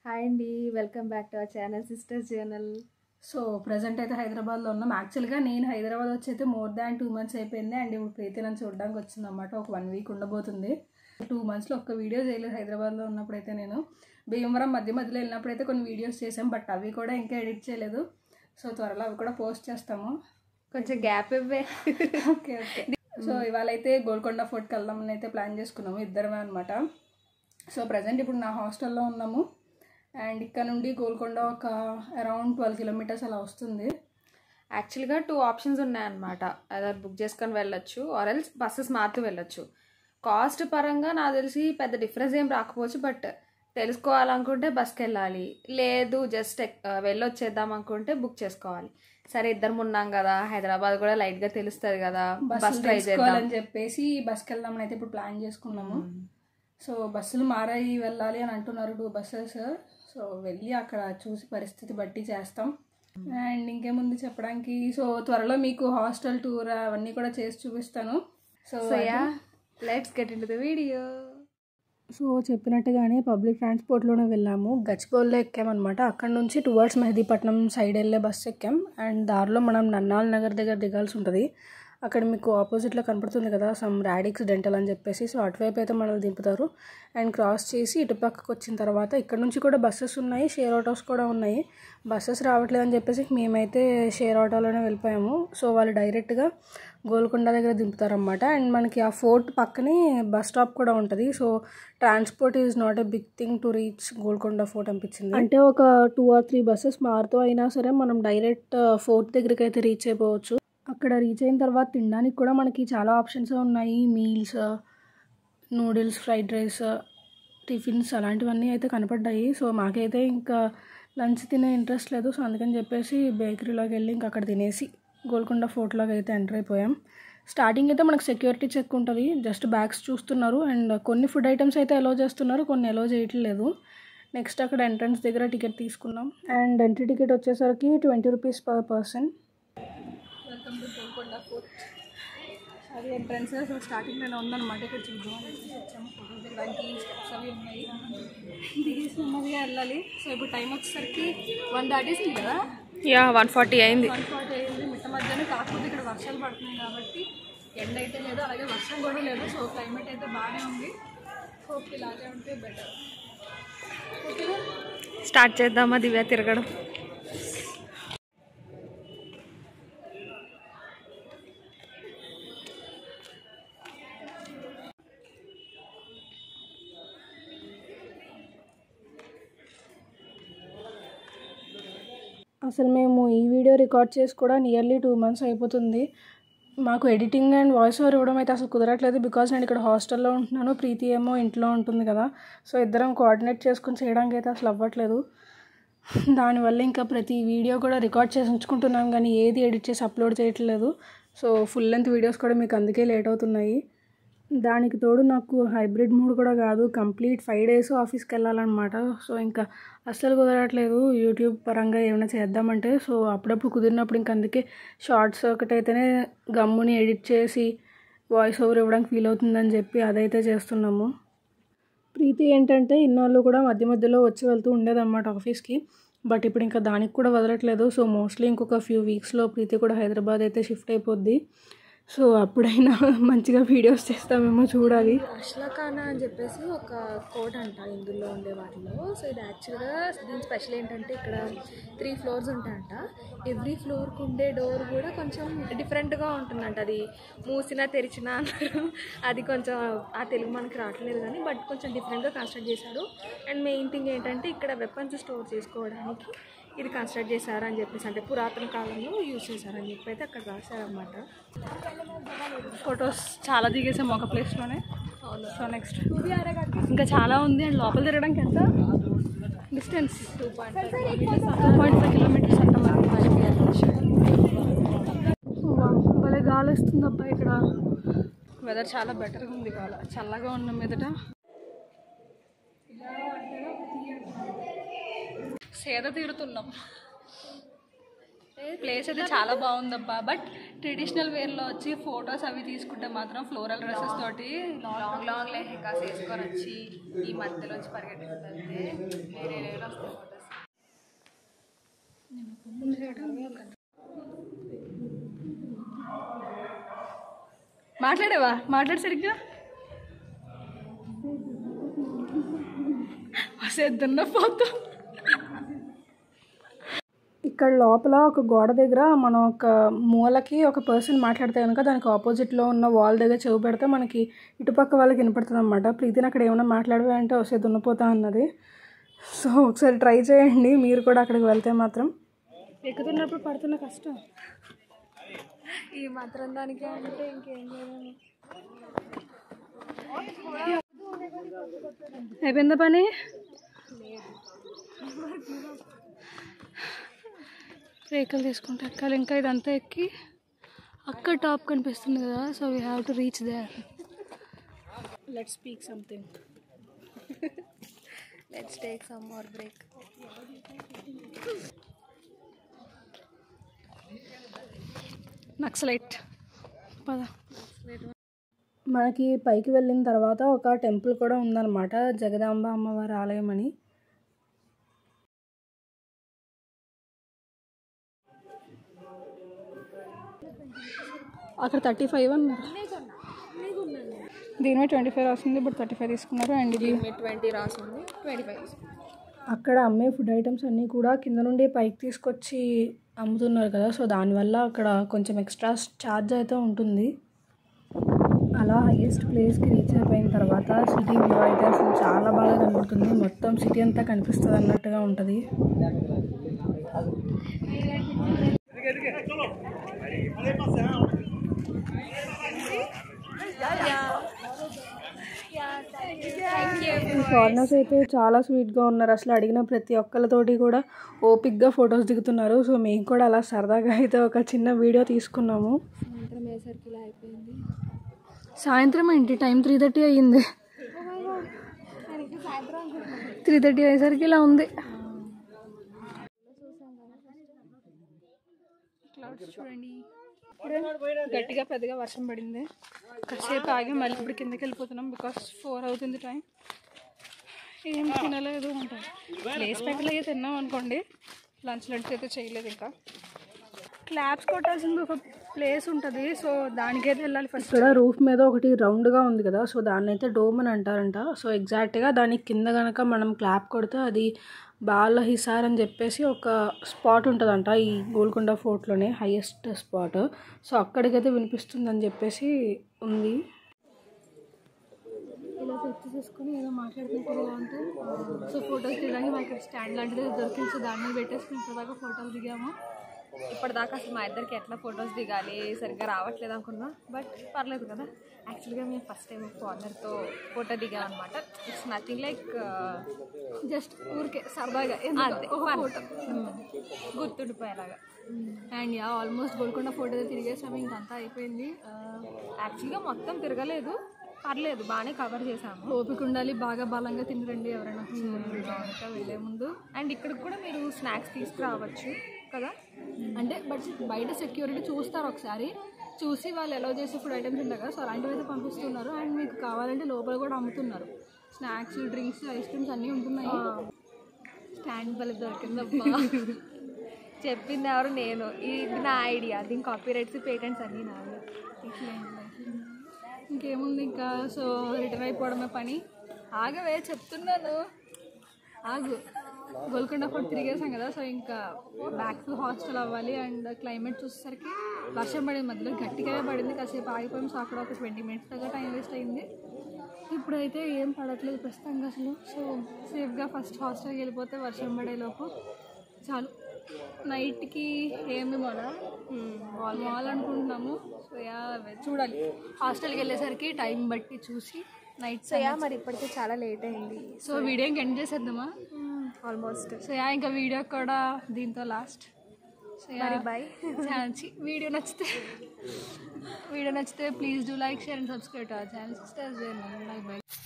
Hi అండి, welcome back to our channel sisters journal. So present అయితే హైదరాబాద్లో ఉన్నాం. యాక్చువల్గా నేను హైదరాబాద్ వచ్చి అయితే మోర్ దాన్ 2 months అయిపోయింది. అండ్ ఇప్పుడు ప్రీతి నన్ను చూడడానికి వచ్చింది అన్నమాట. ఒక 1 week ఉండబోతుంది. 2 monthsలో ఒక్క వీడియో చేయలేదు. హైదరాబాద్లో ఉన్నప్పుడైతే నేను భీమవరం మధ్యలో వెళ్ళినప్పుడైతే కొన్ని వీడియోస్ చేసాం, బట్ అవి కూడా ఇంకా ఎడిట్ చేయలేదు. సో త్వరలో అవి కూడా పోస్ట్ చేస్తాము. కొంచెం గ్యాప్ ఇవ్వే. Okay okay. సో ఇవాళ అయితే గోల్కొండ ఫోర్ట్కి వెళ్దామని అయితే ప్లాన్ చేసుకున్నాము, ఇద్దరమే అనమాట. సో ప్రజెంట్ ఇప్పుడు నా హాస్టల్లో ఉన్నాము. అండ్ ఇక్కడ నుండి గోల్కొండ ఒక అరౌండ్ 12 kilometers అలా వస్తుంది. యాక్చువల్గా 2 options ఉన్నాయన్నమాట. అదర్ బుక్ చేసుకొని వెళ్ళొచ్చు ఆర్ ఎల్స్ బస్సెస్ మారుతూ వెళ్ళొచ్చు. కాస్ట్ పరంగా నాకు తెలిసి పెద్ద డిఫరెన్స్ ఏం రాకపోవచ్చు, బట్ తెలుసుకోవాలనుకుంటే బస్కి వెళ్ళాలి, లేదు జస్ట్ వెళ్ళొచ్చేద్దాం అనుకుంటే బుక్ చేసుకోవాలి. సరే ఇద్దరం ఉన్నాం కదా, హైదరాబాద్ కూడా లైట్గా తెలుస్తుంది కదా, బస్ ట్రై చేద్దామని చెప్పేసి బస్కి వెళ్దామని అయితే ఇప్పుడు ప్లాన్ చేసుకున్నాము. సో బస్సులు మారాయి వెళ్ళాలి అని అంటున్నారు 2 buses. సో వెళ్ళి అక్కడ చూసి పరిస్థితి బట్టి చేస్తాం. అండ్ ఇంకేముంది చెప్పడానికి, సో త్వరలో మీకు హాస్టల్ టూర్ అవన్నీ కూడా చేసి చూపిస్తాను. So yeah, let's get into the video. So చెప్పినట్టుగానే పబ్లిక్ ట్రాన్స్పోర్ట్లోనే వెళ్ళాము. గచ్చిబౌలిలో ఎక్కామన్నమాట. అక్కడ నుంచి టువర్డ్స్ మెహదీపట్నం సైడ్ వెళ్ళే బస్సు ఎక్కాం. అండ్ దారిలో మనం నన్నాల్ నగర్ దగ్గర దిగాల్సి ఉంటుంది. అక్కడ మీకు ఆపోజిట్లో కనపడుతుంది కదా సమ్ రాడిక్స్ డెంటల్ అని చెప్పేసి, సో అటువైపు అయితే మనల్ని దింపుతారు. అండ్ క్రాస్ చేసి ఇటు పక్కకు వచ్చిన తర్వాత ఇక్కడ నుంచి కూడా బస్సెస్ ఉన్నాయి, షేర్ ఆటోస్ కూడా ఉన్నాయి. బస్సెస్ రావట్లేదని చెప్పేసి మేమైతే షేర్ ఆటోలోనే వెళ్ళిపోయాము. సో వాళ్ళు డైరెక్ట్గా గోల్కొండ దగ్గర దింపుతారన్నమాట. అండ్ మనకి ఆ ఫోర్ట్ పక్కనే బస్ స్టాప్ కూడా ఉంటుంది. So transport is not a big thing to reach Golconda fort అనిపించింది. అంటే ఒక 2 or 3 buses మారుతూ అయినా సరే మనం డైరెక్ట్ ఫోర్ట్ దగ్గరికి అయితే రీచ్ అయిపోవచ్చు. అక్కడ రీచ్ అయిన తర్వాత తినడానికి కూడా మనకి చాలా ఆప్షన్స్ ఉన్నాయి. Meals, noodles, fried rice, tiffins అలాంటివన్నీ అయితే కనపడ్డాయి. సో మాకైతే ఇంకా లంచ్ తినే ఇంట్రెస్ట్ లేదు. సో అందుకని చెప్పేసి బేకరీలోకి వెళ్ళి ఇంకా అక్కడ తినేసి గోల్కొండ ఫోర్ట్లోకి అయితే ఎంటర్ అయిపోయాం. స్టార్టింగ్ అయితే మనకు సెక్యూరిటీ చెక్ ఉంటుంది, జస్ట్ బ్యాగ్స్ చూస్తున్నారు. అండ్ కొన్ని ఫుడ్ ఐటమ్స్ అయితే అలో చేస్తున్నారు, కొన్ని అలో చేయట్లేదు. నెక్స్ట్ అక్కడ ఎంట్రన్స్ దగ్గర టికెట్ తీసుకున్నాం. అండ్ ఎంట్రీ టికెట్ వచ్చేసరికి 20 rupees per person. Welcome to Golconda fort. అది ఎంట్రన్స్. సో స్టార్టింగ్లోనే ఉందన్నమాట. ఇక్కడ చూద్దాం వచ్చాము, ఫోటోస్ దిగడానికి స్టెప్స్ అవి ఉన్నాయి, దిగేసి నెమ్మదిగా వెళ్ళాలి. సో ఇప్పుడు టైం వచ్చేసరికి 1 దాటేసింది కదా. యా 1:40 అయింది. 1:40 అయింది మిట్ట మధ్యాహ్నం. కాకపోతే ఇక్కడ వర్షాలు పడుతున్నాయి కాబట్టి ఎండ అయితే లేదు, అలాగే వర్షం కూడా లేదు. సో క్లైమేట్ అయితే బాగానే ఉంది. హోప్ ఇలాగే ఉంటే బెటర్. ఓకేనా, స్టార్ట్ చేద్దామా దివ్య తిరగడం. అసలు మేము ఈ వీడియో రికార్డ్ చేసి కూడా నియర్లీ 2 months అయిపోతుంది. మాకు ఎడిటింగ్ అండ్ వాయిస్ ఓవర్ ఇవ్వడం అయితే అసలు కుదరట్లేదు, బికాజ్ నేను ఇక్కడ హాస్టల్లో ఉంటున్నాను, ప్రీతి ఏమో ఇంట్లో ఉంటుంది కదా. సో ఇద్దరం కోఆర్డినేట్ చేసుకుని చేయడానికి అయితే అసలు అవ్వట్లేదు. దానివల్ల ఇంకా ప్రతి వీడియో కూడా రికార్డ్ చేసి ఉంచుకుంటున్నాం, కానీ ఏది ఎడిట్ చేసి అప్లోడ్ చేయట్లేదు. సో ఫుల్ లెంత్ వీడియోస్ కూడా మీకు అందుకే లేట్ అవుతున్నాయి. దానికి తోడు నాకు హైబ్రిడ్ మూడ్ కూడా కాదు, కంప్లీట్ 5 days ఆఫీస్కి వెళ్ళాలన్నమాట. సో ఇంకా అస్సలు కుదరట్లేదు యూట్యూబ్ పరంగా ఏమైనా చేద్దామంటే. సో అప్పుడప్పుడు కుదిరినప్పుడు ఇంక అందుకే షార్ట్స్ ఒకటైతేనే గమ్ముని ఎడిట్ చేసి వాయిస్ ఓవర్ ఇవ్వడానికి ఫీల్ అవుతుందని చెప్పి అదైతే చేస్తున్నాము. ప్రీతి ఏంటంటే ఇన్నాళ్ళు కూడా మధ్యలో వచ్చి వెళ్తూ ఉండేదన్నమాట ఆఫీస్కి, బట్ ఇప్పుడు ఇంకా దానికి కూడా వదలట్లేదు. సో మోస్ట్లీ ఇంకొక few weeksలో ప్రీతి కూడా హైదరాబాద్ అయితే షిఫ్ట్ అయిపోద్ది. సో అప్పుడైనా మంచిగా వీడియోస్ చేస్తామేమో చూడాలి. అష్లఖానా అని చెప్పేసి ఒక కోట్ అంట ఇందులో ఉండే వాటిలో. సో ఇది యాక్చువల్గా దీని స్పెషల్ ఏంటంటే ఇక్కడ 3 floors ఉంటాయంట. ఎవ్రీ ఫ్లోర్కి ఉండే డోర్ కూడా కొంచెం డిఫరెంట్గా ఉంటుందంట. అది మూసినా తెరిచినా అన్నారు. అది కొంచెం ఆ తెలుగు మనకి రావట్లేదు కానీ, బట్ కొంచెం డిఫరెంట్గా కన్స్ట్రక్ట్ చేశారు. అండ్ మెయిన్ థింగ్ ఏంటంటే ఇక్కడ వెపన్స్ స్టోర్ చేసుకోవడానికి ఇది కన్స్ట్రక్ట్ చేశారని చెప్పేసి, అంటే పురాతన కాలంలో యూజ్ చేశారని చెప్పి అయితే అక్కడ రాశారనమాట. ఫొటోస్ చాలా దిగేసాం ఒక ప్లేస్లోనే. సో నెక్స్ట్ ఇంకా చాలా ఉంది. అండ్ లోపల తిరగడానికి ఎంత డిస్టెన్స్ 2.5 kilometers అంట. భలే గాలి వస్తుంది అబ్బా. ఇక్కడ వెదర్ చాలా బెటర్గా ఉంది, ఇవాళ చల్లగా ఉన్న మీదట. సేద తీరుతున్నాం. ప్లేస్ అయితే చాలా బాగుందబ్బా. బట్ ట్రెడిషనల్ వేర్లో వచ్చి ఫొటోస్ అవి తీసుకుంటే మాత్రం ఫ్లోరల్ డ్రెస్సెస్ తోటి లాంగ్ లెహెంగాస్ వేసుకొని వచ్చి ఈ మధ్యలో వచ్చి పరిగెట్టుకుంటే వేరే వస్తాయి. మాట్లాడేవా? మాట్లాడు సరిగ్గా. వసేద్దున్న పోతూ. ఇక్కడ లోపల ఒక గోడ దగ్గర మనం ఒక మూలకి ఒక పర్సన్ మాట్లాడితే కనుక దానికి ఆపోజిట్లో ఉన్న వాల్ దగ్గర చెవి పెడితే మనకి ఇటుపక్క వాళ్ళకి వినపడుతుంది అనమాట. ప్రీతిని అక్కడ ఏమైనా మాట్లాడవే అంటే వస్తే దున్నపోతా అన్నది. సో ఒకసారి ట్రై చేయండి మీరు కూడా అక్కడికి వెళ్తే మాత్రం. ఎక్కుతున్నప్పుడు పడుతున్న కష్టం ఈ మాత్రం దానికి అంటే ఇంకేం చేయాలి. అయిపోయిందా పని? రేకులు తీసుకుంటే ఎక్కాలి. ఇంకా ఇదంతా ఎక్కి అక్కడ టాప్ కనిపిస్తుంది కదా. So we have to reach there. Let's speak something. Let's take some more break. నక్సలైట్ పద. మనకి పైకి వెళ్ళిన తర్వాత ఒక టెంపుల్ కూడా ఉందన్నమాట, జగదాంబ అమ్మవారి ఆలయం అని. అక్కడ 35 అన్నారు, దీని మీద 25 రాసింది, బట్ 35 తీసుకున్నారు. అండ్ ఇది 20 రాసింది, 25. అక్కడ అమ్మే ఫుడ్ ఐటమ్స్ అన్నీ కూడా కింద నుండి పైకి తీసుకొచ్చి అమ్ముతున్నారు కదా. సో దానివల్ల అక్కడ కొంచెం ఎక్స్ట్రా ఛార్జ్ అయితే ఉంటుంది. అలా హైయెస్ట్ ప్లేస్కి రీచ్ అయిపోయిన తర్వాత సిటీ వ్యూ అయితే అసలు చాలా బాగా కనబడుతుంది. మొత్తం సిటీ అంతా కనిపిస్తుంది అన్నట్టుగా ఉంటుంది. ఫారినర్స్ అయితే చాలా స్వీట్గా ఉన్నారు. అసలు అడిగిన ప్రతి ఒక్కరితోటి కూడా ఓపిక్గా ఫొటోస్ దిగుతున్నారు. సో మేము కూడా అలా సరదాగా అయితే ఒక చిన్న వీడియో తీసుకున్నాము. సాయంత్రం అయ్యేసరికి ఇలా అయిపోయింది. సాయంత్రం ఏంటి, టైం 3:30 అయ్యింది. 3:30 అయ్యేసరికి ఇలా ఉంది. చూడండి గట్టిగా పెద్దగా వర్షం పడింది. కాసేపు ఆగి మళ్ళీ ఇప్పుడు కిందకి వెళ్ళిపోతున్నాం. బికాస్ 4 అవుతుంది టైం. ఏం తినలేదు ఉంటుంది. ప్లేస్ పెట్టలేక తిన్నాం అనుకోండి. లంచ్ అయితే చేయలేదు. ఇంకా క్లాప్స్ కొట్టాల్సింది ఒక ప్లేస్ ఉంటుంది. సో దానికైతే వెళ్ళాలి ఫస్ట్. ఇక్కడ రూఫ్ మీద ఒకటి రౌండ్గా ఉంది కదా, సో దాన్ని అయితే డోమ్ అని అంటారంట. సో ఎగ్జాక్ట్గా దానికి కింద కనుక మనం క్లాప్ కొడితే అది బాల హిసార్ అని చెప్పేసి ఒక స్పాట్ ఉంటుందంట ఈ గోల్కొండ ఫోర్ట్లోనే, హైయెస్ట్ స్పాట్. సో అక్కడికైతే వినిపిస్తుందని చెప్పేసి ఉంది. ఇలా సెట్ చేసుకొని ఏదో మాట్లాడుకుంటూ ఉంటే సో ఫొటోస్ దిగడానికి మాకు ఇక్కడ స్టాండ్ లాంటిది దొరికింది. సో దాన్ని పెట్టేసుకుని ఇప్పటిదాకా ఫోటోలు దిగాము. ఇప్పటిదాకా అసలు మా ఇద్దరికి ఎట్లా ఫొటోస్ దిగాలి సరిగ్గా రావట్లేదు అనుకున్నా, బట్ పర్లేదు కదా. యాక్చువల్గా మేము ఫస్ట్ టైం ఫాదర్తో ఫోటో దిగామన్నమాట. ఇట్స్ నథింగ్ లైక్ జస్ట్ ఊరికే సరదాగా ఒక ఫోటో గుర్తుండిపోయేలాగా. And yeah almost Golconda photo తిరిగేసాము. ఇంకంతా అయిపోయింది. యాక్చువల్గా మొత్తం తిరగలేదు, పర్లేదు బాగానే కవర్ చేసాము. ఓపిక ఉండాలి, బాగా బలంగా తినరండి ఎవరైనా ఇంకా వెళ్ళే ముందు. అండ్ ఇక్కడికి కూడా మీరు స్నాక్స్ తీసుకురావచ్చు కదా. అంటే బట్ బయట సెక్యూరిటీ చూస్తారు ఒకసారి, చూసి వాళ్ళు ఎలా చేసే ఫుడ్ ఐటమ్స్ ఉంటాయి కదా. సో అలాంటివి అయితే పంపిస్తున్నారు. అండ్ మీకు కావాలంటే లోపల కూడా అమ్ముతున్నారు స్నాక్స్, డ్రింక్స్, ఐస్ క్రీమ్స్ అన్నీ ఉంటున్నాయి. స్టాండ్ బలి దొరికిందబ్బా. చెప్పింది ఎవరు? నేను. ఇది నా ఐడియా. దీని కాపీ రైట్స్, పేటెంట్స్ అన్నీ నావే. ఇంకేముంది ఇంకా. సో రిటర్న్ అయిపోవడమే పని. ఆగవే చెప్తున్నాను, ఆగు. గోల్కొండ ఫోర్ట్ తిరిగేసాం కదా. సో ఇంకా బ్యాక్ టు హాస్టల్ అవ్వాలి. అండ్ క్లైమేట్ చూసేసరికి వర్షం పడింది, మధ్యలో గట్టిగానే పడింది. కాసేపు ఆగిపోయాం. సో అక్కడ ఒక 20 minutes దాకా టైం వేస్ట్ అయింది. ఇప్పుడైతే ఏం పడట్లేదు ప్రస్తుతంగా అసలు. సో సేఫ్గా ఫస్ట్ హాస్టల్కి వెళ్ళిపోతే వర్షం పడేలోపు చాలు. నైట్కి ఏమి మాల్ అనుకుంటున్నాము. సో యా చూడాలి. హాస్టల్కి వెళ్ళేసరికి టైం బట్టి చూసి నైట్. సో యా మరి ఇప్పటికే చాలా లేట్ అయింది. సో వీడియో ఇంక ఎండ్ చేసేద్దామా? ఆల్మోస్ట్. సో యా ఇంకా వీడియో కూడా దీంతో last. So yeah bye. Video నచ్చితే please do like, share and subscribe to our channel. Bye by.